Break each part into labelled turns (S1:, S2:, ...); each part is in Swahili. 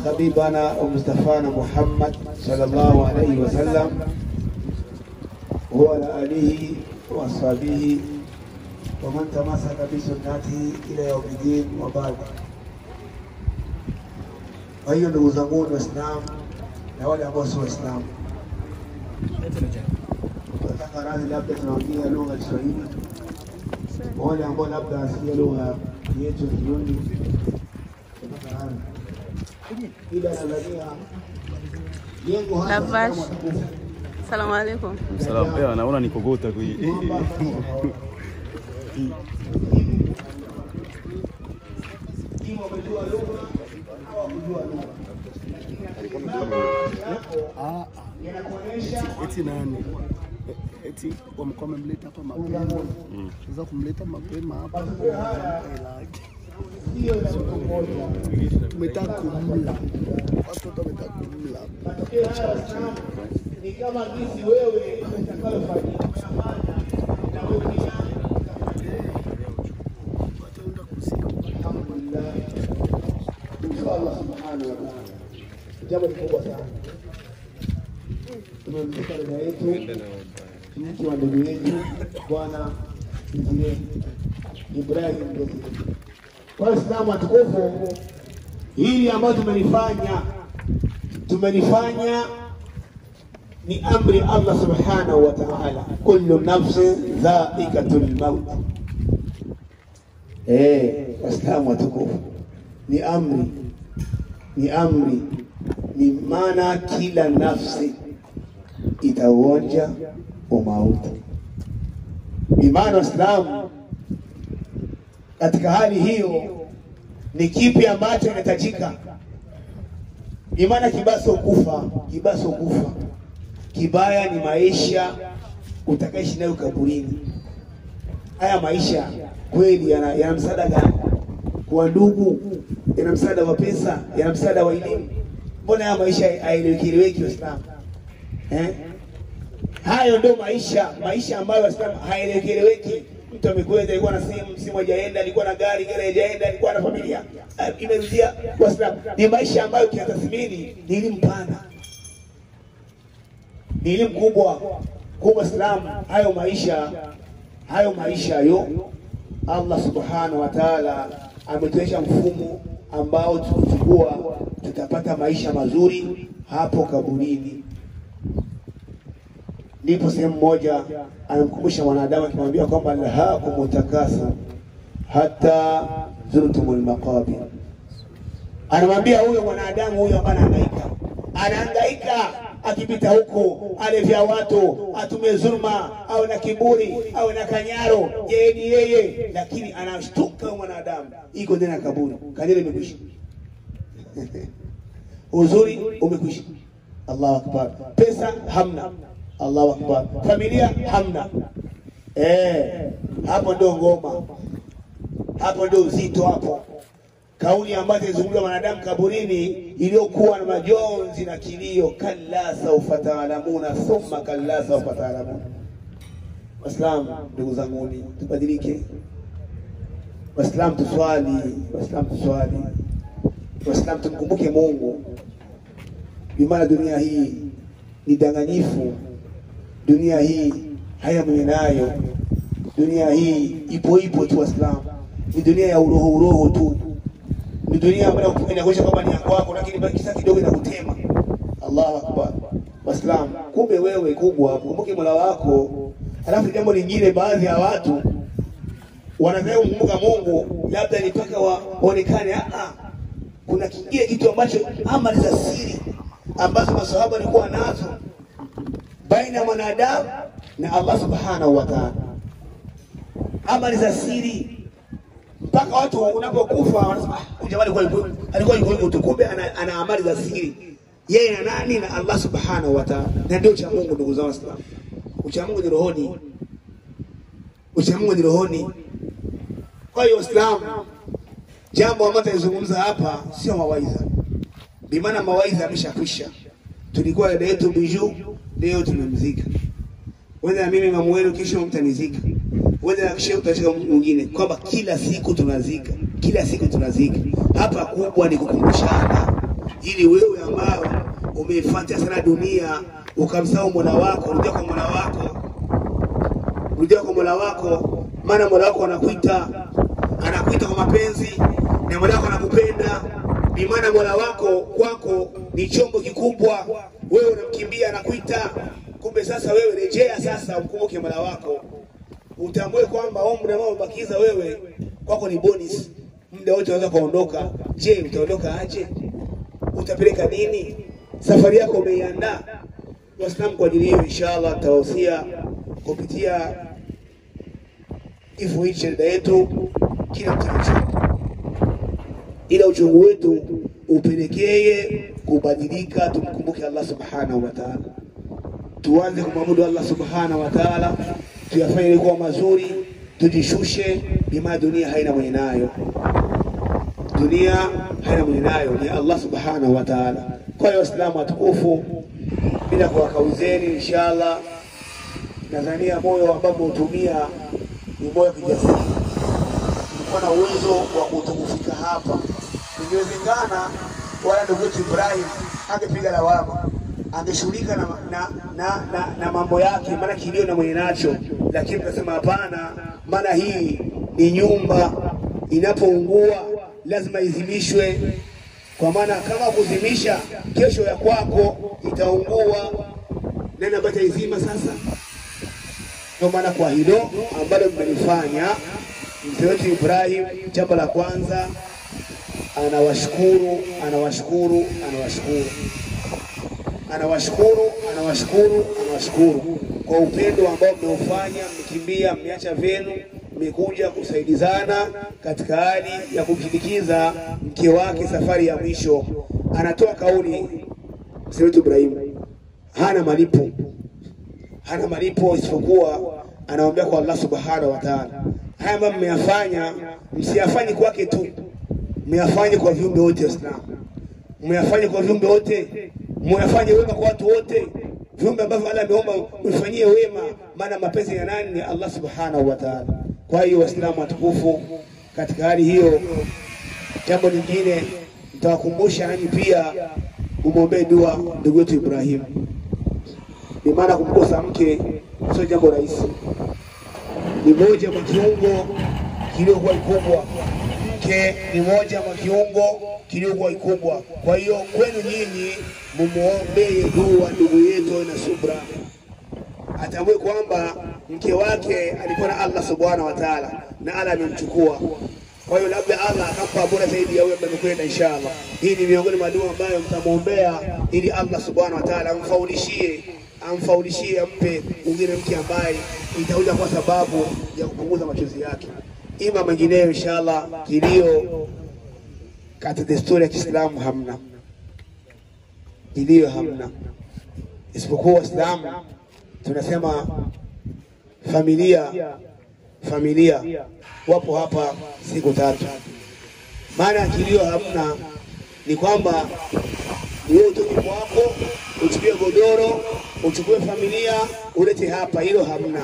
S1: وحبيبنا ومصطفانا محمد صلى الله عليه وسلم وعلى آله وأصحابه ومن تمسك بسنته إلى يوم الدين وبعد. Hiyo ndugu zangu Waislamu na wale ambao si Waislamu, nataka radhi, labda tunaongea lugha ya Kiswahili, wale ambao labda asikia lugha yetu ya Kirundi, nataka radhi. Ila nadhania yengo hasa.
S2: Assalamu alaikum.
S3: Salamu. Naona nikogota kwa hii.
S4: Eti nani? Eti wamkome mleta hapa mapema. Tunaweza kumleta mapema hapa. Tumetaka kumla. Watoto wametaka kumla.
S1: Ni kama jinsi wewe utakayofanya. Allah subhanahu wa ta'ala. Jambo kubwa sana. Tumemshika dada yetu, mtu wa ndugu yetu, Bwana Ibrahim Ndoto. Kwa Islamu atukufu, hili ambalo tumelifanya ni amri Allah subhanahu wa ta'ala, kullu nafsin dha'iqatul maut. Islamu atukufu ni amri, ni maana kila nafsi itaonja umauti. Imani Islamu katika hali hiyo ni kipi ambacho inahitajika? Imani kibaso kufa, kibaya ni maisha utakaishi nayo kaburini. Haya maisha kweli yana msaada gani? Kwa ndugu, yana msaada wa pesa, yana msaada wa elimu? Mbona haya maisha haieleweki Waislamu? Hayo ndio maisha ambayo Waislamu haieleweki. Mtu amekwenda, alikuwa na simu hajaenda, alikuwa na gari hajaenda, alikuwa na familia imerudia. Waislamu ni maisha ambayo kiatathmini ni elimu pana, ni elimu kubwa kwa Waislamu. Hayo maisha Allah subhanahu wa ta'ala ametuweka mfumo ambao tukichukua tutapata maisha mazuri hapo kaburini. Ndipo sehemu moja anamkumbusha mwanadamu akimwambia kwamba lahakum mutakasa hata zurtumul maqabir. Anamwambia huyo mwanadamu huyo ambaye anahangaika akipita huko, alevya watu, atume zulma au na kiburi au na kanyaro, yeye ni yeye, lakini anashtuka mwanadamu iko ndani ya kaburi. Kadiri imekwisha. Uzuri umekwisha. Allahu akbar. Pesa hamna. Allahu akbar. Familia hamna. Hapo ndio ngoma. Hapo ndio uzito hapo. Kauli ambayo inazungumza wanadamu kaburini iliyokuwa na majonzi na kilio, kalla sawfa ta'lamuna thumma kalla sawfa ta'lamuna. Waislamu ndugu zangu, tubadilike. Waislamu tuswali, Waislamu tumkumbuke Mungu. Bimana dunia hii ni danganyifu, dunia hii haya mwenayo, dunia hii ipo tu Waislamu. Ni dunia ya uroho tu. Ni dunia ambayo inakuonyesha kwamba ni yako wako, lakini baki sasa kidogo inakutema. Allahu akbar. Waislamu, kumbe wewe kubwa, kumbuke Mola wako. Alafu jambo lingine, baadhi ya watu wanadhani kumkumbuka Mungu labda ni paka waonekane. Kuna kingine kitu ambacho amali za siri ambazo maswahaba walikuwa nazo baina ya mwanadamu na Allah subhanahu wa ta'ala. Amali za siri mpaka watu unapokufa wanasema jamani, alikuwa yuko tukumbe ana amali za siri yeye na nani? Na Allah subhanahu wa ta'ala. Na ndio cha Mungu ndugu zangu Waislamu. Ucha Mungu ni rohoni. Kwa hiyo Waislamu, jambo ambalo tunazungumza hapa sio mawaidha. Bimaana mawaidha yameshakwisha. Tulikuwa dada yetu Biju, leo tumemzika. Wewe mimi mama wenu, kesho mtanizika. Wewe kesho utashika mwingine, kwamba kila siku tunazika. Hapa kubwa ni kukumbushana ili wewe ambao umeifuatia sana dunia ukamsahau Mola wako, rudi kwa Mola wako. Rudi kwa Mola wako, maana Mola wako anakuita kwa mapenzi na Mola wako anakupenda. Ni maana Mola wako kwako ni chombo kikubwa, wewe unamkimbia anakuita. Kumbe sasa wewe rejea sasa, ukumbuke Mola wako. Utambue kwamba umri ambao umebakiza wewe kwako ni bonus. Muda wote unaweza kuondoka. Je, utaondoka aje? Utapeleka nini? Safari yako umeiandaa. Waislamu, kwa ajili hiyo inshallah tawasia kupitia hivyo hichi yetu kila mtu, ila uchungu wetu upelekee kubadilika, tumkumbuke Allah subhanahu wa ta'ala. Tuanze kumwabudu Allah subhanahu wa ta'ala, tuyafanye ilikuwa mazuri, tujishushe. Bima dunia haina mwenye nayo, dunia haina mwenye nayo, ni Allah subhanahu wa ta'ala. Kwa hiyo Waislamu watukufu, bila kuwakauzeni inshallah, nadhania moyo ambao utumia ni moyo kijasiri. Nilikuwa na uwezo wa kutufika hapa. Ingewezekana wala ndugu yetu Ibrahim angepiga lawama, angeshughulika na mambo yake, maana kilio na mwenye nacho. Lakini tukasema hapana, maana hii ni nyumba, inapoungua lazima izimishwe. Kwa maana kama kuzimisha, kesho ya kwako itaungua, nani ambaye izima sasa? Ndio maana kwa hilo ambalo mmenifanya mzee wetu Ibrahim, jambo la kwanza anawashukuru kwa upendo ambao mmeufanya, mmekimbia, mmeacha vyenu, mmekuja kusaidizana katika hali ya kumshindikiza mke wake safari ya mwisho. Anatoa kauli mzee wetu Ibrahim, hana malipo isipokuwa anaombea kwa Allah subhanahu wa ta'ala. Haya ambayo mmeyafanya, msiyafanye kwake tu, mmeyafanye kwa viumbe wote Waislamu. Mmeyafanye kwa viumbe wote, mmeyafanye wema kwa watu wote, viumbe ambavyo Allah ameomba mfanyie wema, maana mapenzi ya nani? Ni Allah subhanahu wa ta'ala. Kwa hiyo Waislamu watukufu, katika hali hiyo, jambo lingine nitawakumbusha nanyi pia umwombee dua ndugu yetu Ibrahim. Ni maana kumkosa mke sio jambo rahisi, ni moja kwa kiungo kiliokuwa kikubwa. Mke ni moja kwa kiungo kiliokuwa kikubwa. Kwa hiyo kwenu nyinyi mumuombee dua ndugu yetu na subra, atambue kwamba mke wake alikuwa na Allah subhanahu wa ta'ala na Allah amemchukua. Kwa hiyo labda Allah akampa bora zaidi ya wewe ambaye kwenda inshallah. Hii ni miongoni mwa dua ambayo mtamuombea ili Allah subhanahu wa ta'ala amfaulishie ampe mwingine mke ambaye itakuja kwa sababu ya kupunguza machozi yake. Ima mengineyo inshallah, kilio katika desturi ya Kiislamu hamna. Kilio hamna. Isipokuwa Waislamu tunasema familia wapo hapa siku 3. Maana kilio hamna ni kwamba wewe utoke kwako, uchukue godoro, uchukue familia, ulete hapa. Hilo hamna.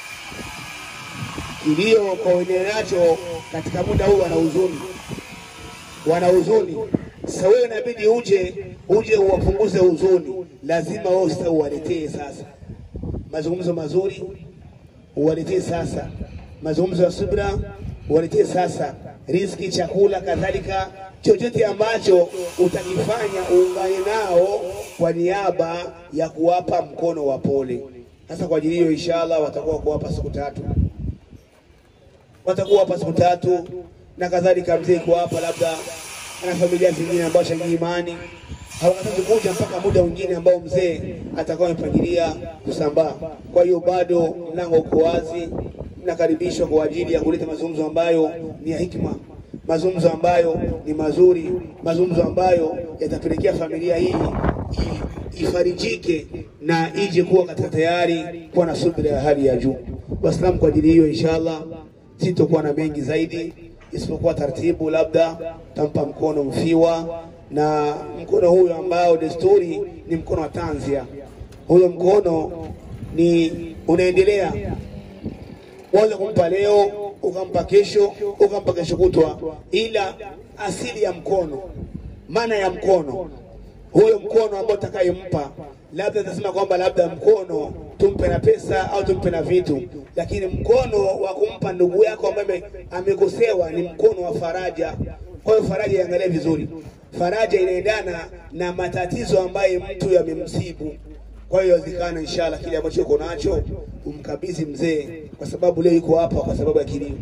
S1: Kilio kwa wenye nacho katika muda huu wana huzuni. Sasa wewe inabidi uje uwapunguze huzuni. Lazima wewe sasa uwaletee sasa mazungumzo mazuri, uwaletee sasa mazungumzo ya subra, uwaletee sasa riziki, chakula, kadhalika chochote ambacho utakifanya uungane nao kwa niaba ya kuwapa mkono wa pole. Sasa kwa ajili hiyo inshallah watakuwa kuwapa siku 3. Watakuwa hapa siku 3 na kadhalika. Mzee kwa hapa labda ana familia zingine ambao changi imani, hawakatazi kuja mpaka muda mwingine ambao mzee atakuwa amepangilia kusambaa. Kwa hiyo bado mlango uko wazi, mnakaribishwa kwa ajili ya kuleta mazungumzo ambayo ni ya hikma, mazungumzo ambayo ni mazuri, mazungumzo ambayo yatapelekea familia hii ifarijike na ije kuwa katika tayari kuwa na subira ya hali ya juu. Waislamu, kwa ajili hiyo inshallah sitokuwa na mengi zaidi isipokuwa taratibu, labda tampa mkono mfiwa, na mkono huyo ambao desturi ni mkono wa tanzia. Huyo mkono ni unaendelea, waweza kumpa leo, ukampa kesho, ukampa kesho kutwa, ila asili ya mkono, maana ya mkono huyo mkono ambao utakayempa, labda tunasema kwamba labda mkono tumpe na pesa au tumpe na vitu, lakini mkono wa kumpa ndugu yako ambaye amekosewa ni mkono wa faraja. Kwa hiyo faraja iangalie vizuri. Faraja inaendana na matatizo ambayo mtu yamemsibu. Kwa hiyo zikana inshallah kile ambacho uko nacho umkabidhi mzee, kwa sababu leo yuko hapa kwa sababu ya kilio.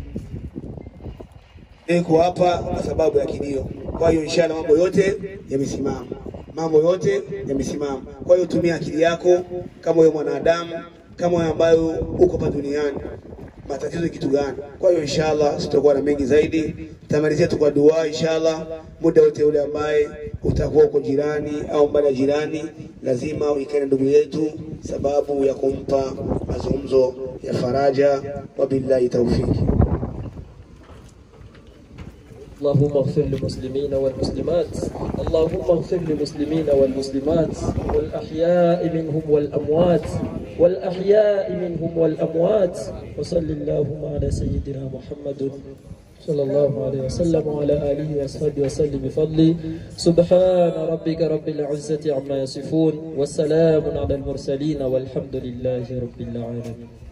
S1: Yuko hapa kwa sababu ya kilio. Kwa hiyo inshallah mambo yote yamesimama. Mambo yote yamesimama. Kwa hiyo tumia akili yako kama wewe mwanadamu, kama wewe ambayo uko hapa duniani. Matatizo kitu gani? Kwa hiyo inshallah sitakuwa na mengi zaidi. Tamalizia tu kwa dua inshallah. Muda wote ule ambaye utakuwa uko jirani au mbali ya jirani, lazima uikae ndugu yetu sababu ya kumpa mazungumzo ya faraja. Wabillahi tawfiki.
S5: اللهم اغفر للمسلمين والمسلمات اللهم اغفر للمسلمين والمسلمات والأحياء منهم والأموات وصل اللهم على سيدنا محمد صلى الله عليه وسلم وعلى آله وصحبه وسلم بفضله. سبحان ربك رب العزة عما يصفون والسلام على المرسلين والحمد لله رب العالمين.